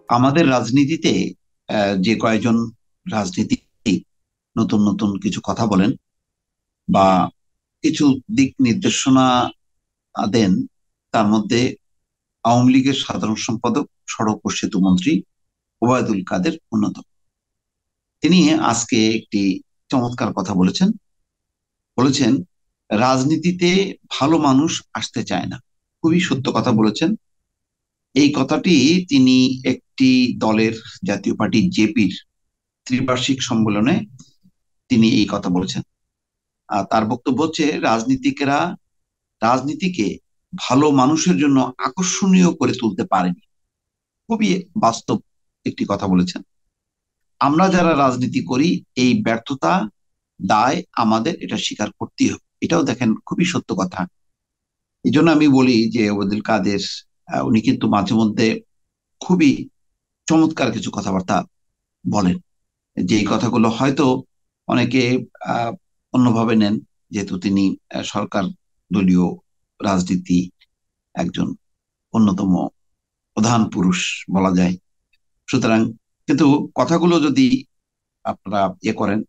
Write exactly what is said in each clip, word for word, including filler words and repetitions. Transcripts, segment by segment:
আমাদের রাজনীতিতে আহ, যে কয়েকজন রাজনীতিক নতুন নতুন কিছু কথা বলেন বা কিছু দিক নির্দেশনা দেন, তার মধ্যে আওয়ামী লীগের সাধারণ সম্পাদক সড়ক ও সেতু মন্ত্রী ওবায়দুল কাদের অন্যতম। তিনি আজকে একটি চমৎকার কথা বলেছেন। বলেছেন রাজনীতিতে ভালো মানুষ আসতে চায় না। খুবই সত্য কথা বলেছেন। এই কথাটি তিনি একটি দলের, জাতীয় পার্টি জেপির ত্রিবার্ষিক সম্মেলনে তিনি এই কথা বলেছেন। আর তার বক্তব্য হচ্ছে রাজনীতিকেরা রাজনীতিকে ভালো মানুষের জন্য আকর্ষণীয় করে তুলতে পারেনি। খুবই বাস্তব একটি কথা বলেছেন। আমরা যারা রাজনীতি করি, এই ব্যর্থতা দায় আমাদের, এটা স্বীকার করতেই হবে। এটাও দেখেন খুবই সত্য কথা। এই জন্য আমি বলি যে ওবায়দুল কাদের আহ, উনি কিন্তু মাঝে মধ্যে খুবই চমৎকার কিছু কথাবার্তা বলেন, যে এই কথাগুলো হয়তো অনেকে আহ অন্যভাবে নেন, যেহেতু তিনি আহ, সরকার দলীয় রাজনীতি একজন অন্যতম প্রধান পুরুষ বলা যায়। সুতরাং কিন্তু কথাগুলো যদি আপনারা ইয়ে করেন,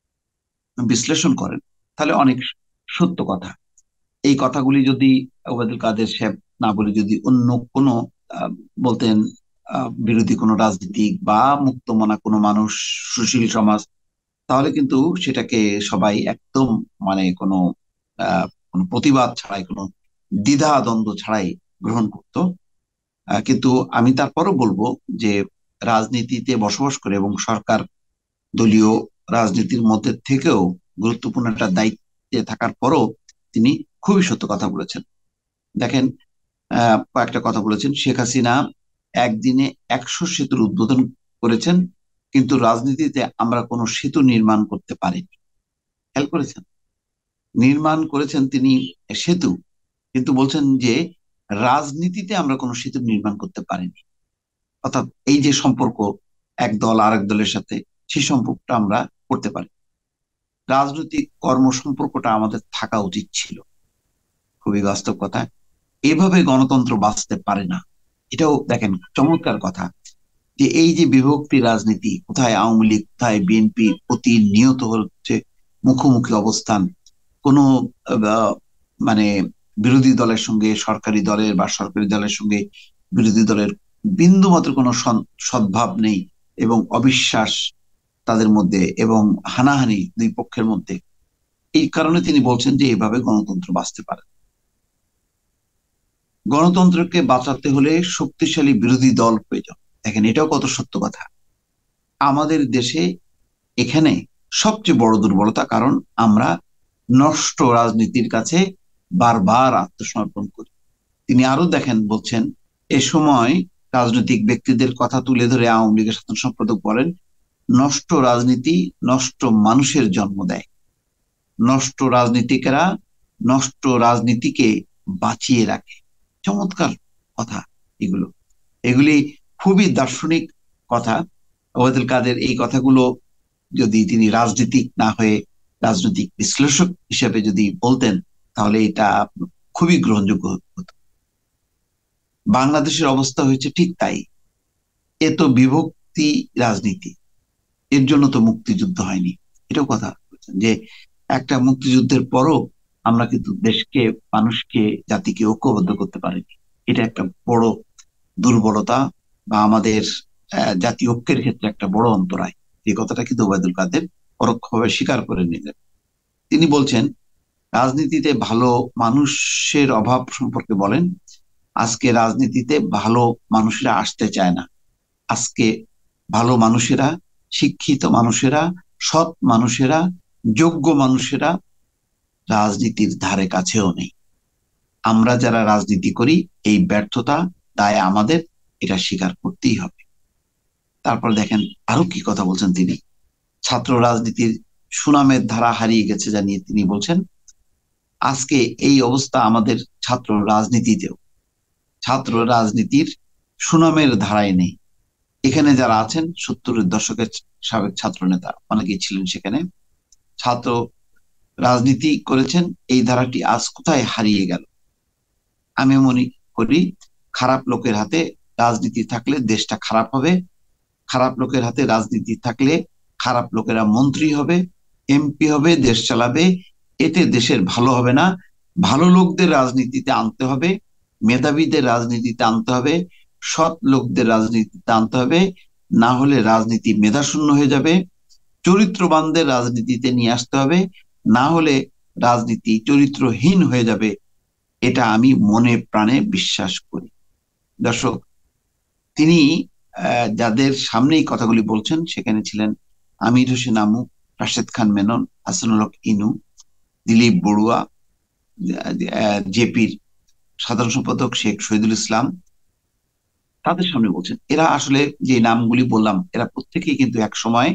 বিশ্লেষণ করেন, তাহলে অনেক সত্য কথা। এই কথাগুলি যদি ওবায়দুল কাদের সাহেব না বলে যদি অন্য কোনো আহ, বলতেন, আহ, বিরোধী কোনো রাজনীতিক বা মুক্তমনা কোনো মানুষ, সুশীল সমাজ, তাহলে কিন্তু সেটাকে সবাই একদম মানে কোনো আহ কোনো প্রতিবাদ ছাড়াই, কোনো দ্বিধা দ্বন্দ্ব ছাড়াই গ্রহণ করত। আহ, কিন্তু আমি তারপরও বলবো যে রাজনীতিতে বসবাস করে এবং সরকার দলীয় রাজনীতির মধ্যে থেকেও গুরুত্বপূর্ণ একটা দায়িত্বে থাকার পরও তিনি খুবই সত্য কথা বলেছেন। দেখেন, আহ কয়েকটা কথা বলেছেন। শেখ হাসিনা একদিনে একশো সেতুর উদ্বোধন করেছেন, কিন্তু রাজনীতিতে আমরা কোনো সেতু নির্মাণ করতে পারিনি। খেয়াল করেছেন? নির্মাণ করেছেন তিনি সেতু, কিন্তু বলছেন যে রাজনীতিতে আমরা কোনো সেতু নির্মাণ করতে পারিনি। অর্থাৎ এই যে সম্পর্ক এক দল আরেক দলের সাথে, সেই সম্পর্কটা আমরা করতে পারি। রাজনৈতিক কর্ম সম্পর্কটা আমাদের থাকা উচিত ছিল। খুবই বাস্তব কথা। এভাবে গণতন্ত্র বাঁচতে পারে না। এটাও দেখেন চমৎকার কথা, যে এই যে বিভক্তি রাজনীতি, কোথায় আওয়ামী লীগ, কোথায় বিএনপি, প্রতিনিয়ত হচ্ছে মুখোমুখি অবস্থান। কোনো আহ, মানে বিরোধী দলের সঙ্গে সরকারি দলের বা সরকারি দলের সঙ্গে বিরোধী দলের বিন্দু মাত্র কোনো সন- সদ্ভাব নেই, এবং অবিশ্বাস তাদের মধ্যে, এবং হানাহানি দুই পক্ষের মধ্যে। এই কারণে তিনি বলছেন যে এভাবে গণতন্ত্র বাঁচতে পারে। গণতন্ত্রকে বাঁচাতে হলে শক্তিশালী বিরোধী দল প্রয়োজন। দেখেন, এটাও কত সত্য কথা। আমাদের দেশে এখানে সবচেয়ে বড় দুর্বলতা, কারণ আমরা নষ্ট রাজনীতির কাছে বারবার আত্মসমর্পণ করি। তিনি আরো দেখেন বলছেন, এ সময় রাজনৈতিক ব্যক্তিদের কথা তুলে ধরে আওয়ামী লীগের সাধারণ সম্পাদক বলেন, নষ্ট রাজনীতি নষ্ট মানুষের জন্ম দেয়। নষ্ট রাজনীতিকেরা নষ্ট রাজনীতিকে বাঁচিয়ে রাখে। চমৎকার কথা এগুলো। এগুলি খুবই দার্শনিক কথা। ওবায়দুল কাদের এই কথাগুলো যদি তিনি রাজনীতিক না হয়ে রাজনৈতিক বিশ্লেষক হিসেবে যদি বলতেন, তাহলে এটা খুবই গ্রহণযোগ্য হতো। বাংলাদেশের অবস্থা হয়েছে ঠিক তাই। এ তো বিভক্তি রাজনীতি, এর জন্য তো মুক্তিযুদ্ধ হয়নি। এটাও কথা বলছেন যে একটা মুক্তিযুদ্ধের পরও আমরা কিন্তু দেশকে, মানুষকে, জাতিকে ঐক্যবদ্ধ করতে পারিনি। এটা একটা বড় দুর্বলতা, বা আমাদের আহ, জাতীয় ঐক্যের ক্ষেত্রে একটা বড় অন্তরায়। এই কথাটা কিন্তু ওবায়দুল কাদের পরোক্ষভাবে স্বীকার করে নিলেন। তিনি বলছেন রাজনীতিতে ভালো মানুষের অভাব সম্পর্কে বলেন, আজকে রাজনীতিতে ভালো মানুষেরা আসতে চায় না। আজকে ভালো মানুষেরা, শিক্ষিত মানুষেরা, সৎ মানুষেরা, যোগ্য মানুষেরা রাজনীতির ধারে কাছেও নেই। আমরা যারা রাজনীতি করি, এই ব্যর্থতা দায় আমাদের, এটা স্বীকার করতেই হবে। তারপর দেখেন আরো কি কথা বলছেন তিনি। ছাত্র রাজনীতির সুনামের ধারা হারিয়ে গেছে জানিয়ে তিনি বলছেন, আজকে এই অবস্থা আমাদের ছাত্র রাজনীতিতেও। ছাত্র রাজনীতির সুনামের ধারায় নেই। এখানে যারা আছেন, সত্তরের দশকের সাবেক ছাত্র নেতা অনেকেই ছিলেন সেখানে, ছাত্র রাজনীতি করেছেন। এই ধারাটি আজ কোথায় হারিয়ে গেল? আমি মনে করি খারাপ লোকের হাতে রাজনীতি থাকলে দেশটা খারাপ হবে, খারাপ লোকের হাতে রাজনীতি থাকলে খারাপ লোকেরা মন্ত্রী হবে, এমপি হবে, দেশ চালাবে, এতে দেশের ভালো হবে না। ভালো লোকদের রাজনীতিতে আনতে হবে, মেধাবীদের রাজনীতিতে আনতে হবে, সৎ লোকদের রাজনীতিতে আনতে হবে, না হলে রাজনীতি মেধাশূন্য হয়ে যাবে। চরিত্রবানদের রাজনীতিতে নিয়ে আসতে হবে, না হলে রাজনীতি চরিত্রহীন হয়ে যাবে। এটা আমি মনে প্রাণে বিশ্বাস করি। দর্শক, তিনি আহ, যাদের সামনে এই কথাগুলি বলছেন সেখানে ছিলেন আমির হোসেন আমু, রাশেদ খান মেনন, হাসানুল হক ইনু, দিলীপ বড়ুয়া, জেপির সাধারণ সম্পাদক শেখ শহীদুল ইসলাম। তাদের সামনে বলছেন, এরা আসলে যে নামগুলি বললাম এরা প্রত্যেকেই কিন্তু এক সময়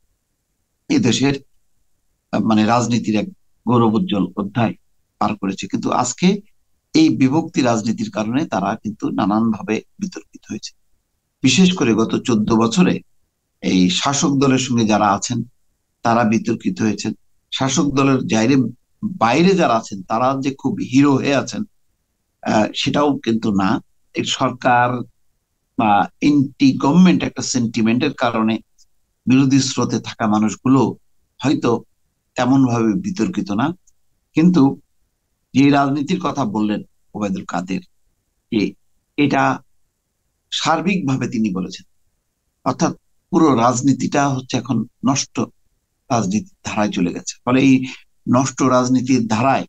এই দেশের আহ, মানে রাজনীতির এক গৌরবোজ্জ্বল অধ্যায় পার করেছে, কিন্তু আজকে এই বিভক্তি রাজনীতির কারণে তারা কিন্তু নানানভাবে বিতর্কিত হয়েছে। বিশেষ করে গত চোদ্দ বছরে এই শাসক দলের সঙ্গে যারা আছেন তারা বিতর্কিত হয়েছেন। শাসক দলের বাইরে বাইরে যারা আছেন তারা যে খুব হিরো হয়ে আছেন আহ, সেটাও কিন্তু না। এই সরকার বা এন্টি গভর্নমেন্ট একটা সেন্টিমেন্টের কারণে বিরোধী স্রোতে থাকা মানুষগুলো হয়তো তেমন ভাবে বিতর্কিত না। কিন্তু যে রাজনীতির কথা বললেন ওবায়দুল কাদের, যে এটা সার্বিকভাবে তিনি বলেছেন, অর্থাৎ পুরো রাজনীতিটা হচ্ছে এখন নষ্ট রাজনীতির ধারায় চলে গেছে। ফলে এই নষ্ট রাজনীতির ধারায়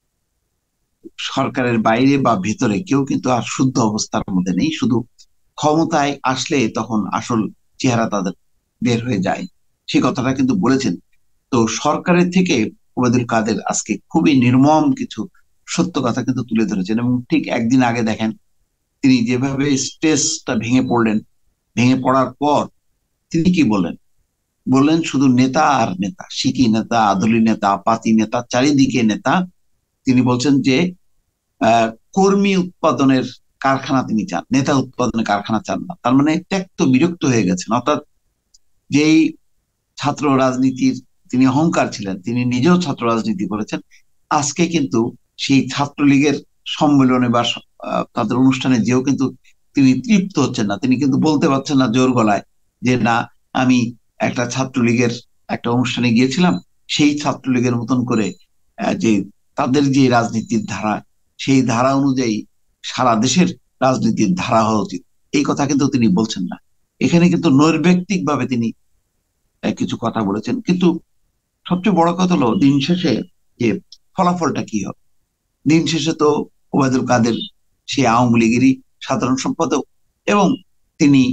সরকারের বাইরে বা ভেতরে কেউ কিন্তু আর শুদ্ধ অবস্থার মধ্যে নেই, শুধু ক্ষমতায় আসলে তখন আসল চেহারা তাদের বের হয়ে যায়, সে কথাটা কিন্তু বলেছেন। তো সরকারের থেকে ওবায়দুল কাদের আজকে খুবই নির্মম কিছু সত্য কথা কিন্তু তুলে ধরেছেন। এবং ঠিক একদিন আগে দেখেন তিনি যেভাবে স্টেজটা ভেঙে পড়লেন, ভেঙে পড়ার পর তিনি কি বললেন, বললেন শুধু নেতা আর নেতা, সিকি নেতা, আদলি নেতা, পাতি নেতা, চারিদিকে নেতা। তিনি বলছেন যে আহ কর্মী উৎপাদনের কারখানা তিনি চান, নেতা উৎপাদনের কারখানা চান না। তার মানে ত্যক্ত বিরক্ত হয়ে গেছেন। অর্থাৎ যেই ছাত্র রাজনীতির তিনি অহংকার ছিলেন, তিনি নিজেও ছাত্র রাজনীতি করেছেন, আজকে কিন্তু সেই ছাত্রলীগের সম্মেলনে বা স- আহ, তাদের অনুষ্ঠানে যেও কিন্তু তিনি তৃপ্ত হচ্ছেন না। তিনি কিন্তু বলতে পারছেন না জোর গলায় যে না, আমি একটা ছাত্রলীগের একটা অনুষ্ঠানে গিয়েছিলাম, সেই ছাত্রলীগের মতন করে আহ, যে তাদের যে রাজনীতির ধারা, সেই ধারা অনুযায়ী সারা দেশের রাজনীতির ধারা হওয়া উচিত, এই কথা কিন্তু তিনি বলছেন না। এখানে কিন্তু নৈর্ব্যক্তিক ভাবে তিনি আহ, কিছু কথা বলেছেন। কিন্তু সবচেয়ে বড় কথা হলো দিন শেষে যে ফলাফলটা কি হবে। দিন শেষে তো ওবায়দুল কাদের সে আওয়ামী লীগেরই সাধারণ সম্পাদক, এবং তিনি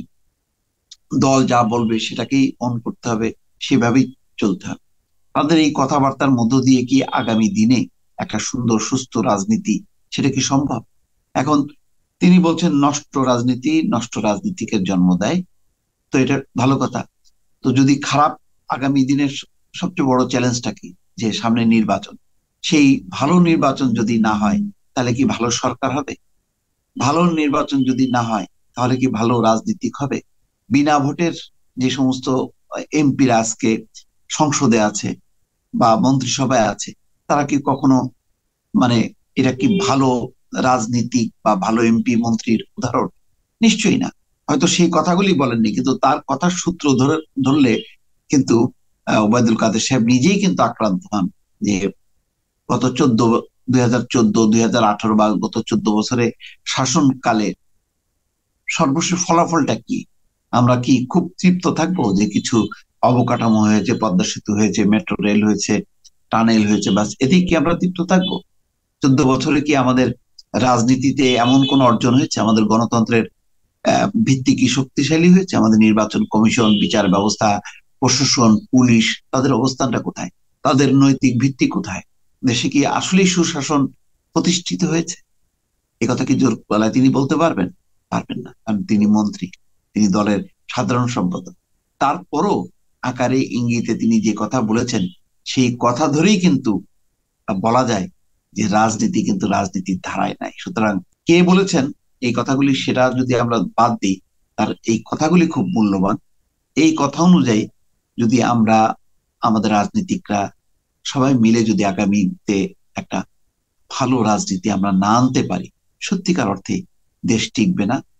দল যা বলবে সেটাকেই অন করতে হবে, সেভাবেই চলতে হবে। তাদের এই কথাবার্তার মধ্য দিয়ে কি আগামী দিনে একটা সুন্দর সুস্থ রাজনীতি, সেটা কি সম্ভব? এখন তিনি বলছেন নষ্ট রাজনীতি নষ্ট রাজনীতিকে জন্ম দেয়, তো এটা ভালো কথা। তো যদি খারাপ, আগামী দিনের স- সবচেয়ে বড় চ্যালেঞ্জটা কি, যে সামনে নির্বাচন, সেই ভালো নির্বাচন যদি না হয় তাহলে কি ভালো সরকার হবে? ভালো নির্বাচন যদি না হয় তাহলে কি ভালো রাজনীতিক হবে? বিনা ভোটের যে সমস্ত এমপিরা আজকে সংসদে আছে বা মন্ত্রিসভায় আছে, তারা কি কখনো মানে এটা কি ভালো রাজনীতিক বা ভালো এমপি মন্ত্রীর উদাহরণ? নিশ্চয়ই না। হয়তো সেই কথাগুলি বলেননি, কিন্তু তার কথার সূত্র ধরে ধরলে কিন্তু আহ, ওবায়দুল কাদের সাহেব নিজেই কিন্তু আক্রান্ত হন। যে গত চোদ্দ দুই হাজার চোদ্দ দুই হাজার আঠারো বা গত চোদ্দ বছরে শাসনকালে সর্বশেষ ফলাফলটা কি? আমরা কি খুব তৃপ্ত থাকবো যে কিছু অবকাঠামো হয়েছে, পদ্মা সেতু হয়েছে, মেট্রো রেল হয়েছে, টানেল হয়েছে, বাস এতেই কি আমরা তৃপ্ত থাকবো? চোদ্দ বছরে কি আমাদের রাজনীতিতে এমন কোন অর্জন হয়েছে? আমাদের গণতন্ত্রের আহ, ভিত্তি কি শক্তিশালী হয়েছে? আমাদের নির্বাচন কমিশন, বিচার ব্যবস্থা, প্রশাসন, পুলিশ, তাদের অবস্থানটা কোথায়? তাদের নৈতিক ভিত্তি কোথায়? দেশে কি আসলেই সুশাসন প্রতিষ্ঠিত হয়েছে? এ কথা কি জোর গলায় তিনি বলতে পারবেন? পারবেন না, কারণ তিনি মন্ত্রী, তিনি দলের সাধারণ সম্পাদক। তারপরও আকারে ইঙ্গিতে তিনি যে কথা বলেছেন, সেই কথা ধরেই কিন্তু বলা যায় যে রাজনীতি কিন্তু রাজনীতির ধারায় নাই। সুতরাং কে বলেছেন এই কথাগুলি সেটা যদি আমরা বাদ দিই, তার এই কথাগুলি খুব মূল্যবান। এই কথা অনুযায়ী যদি আমরা, আমাদের রাজনীতিকরা সবাই মিলে যদি আগামীতে একটা ভালো রাজনীতি আমরা না আনতে পারি, সত্যিকার অর্থে দেশ টিকবে না।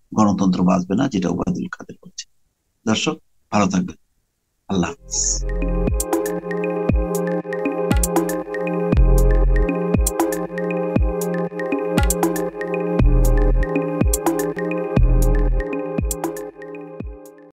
গণতন্ত্র বাঁচবে না, যেটা ওবায়দুল কাদের বলছে। দর্শক, ভালো থাকবেন। আল্লাহ হাফিজ।